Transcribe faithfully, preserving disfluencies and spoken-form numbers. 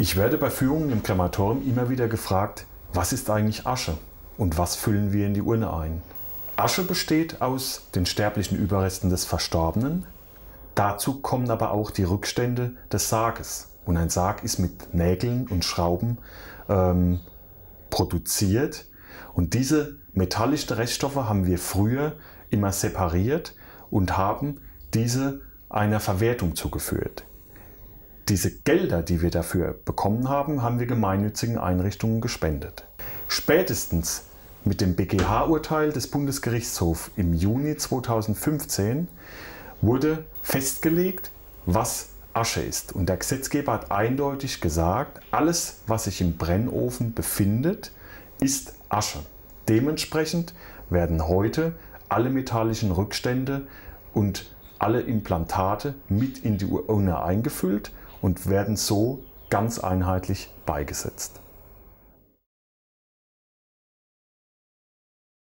Ich werde bei Führungen im Krematorium immer wieder gefragt, was ist eigentlich Asche und was füllen wir in die Urne ein? Asche besteht aus den sterblichen Überresten des Verstorbenen. Dazu kommen aber auch die Rückstände des Sarges. Und ein Sarg ist mit Nägeln und Schrauben ähm, produziert. Und diese metallischen Reststoffe haben wir früher immer separiert und haben diese einer Verwertung zugeführt. Diese Gelder, die wir dafür bekommen haben, haben wir gemeinnützigen Einrichtungen gespendet. Spätestens mit dem B G H-Urteil des Bundesgerichtshofs im Juni zweitausendfünfzehn wurde festgelegt, was Asche ist. Und der Gesetzgeber hat eindeutig gesagt, alles, was sich im Brennofen befindet, ist Asche. Dementsprechend werden heute alle metallischen Rückstände und alle Implantate mit in die Urne eingefüllt und werden so ganz einheitlich beigesetzt.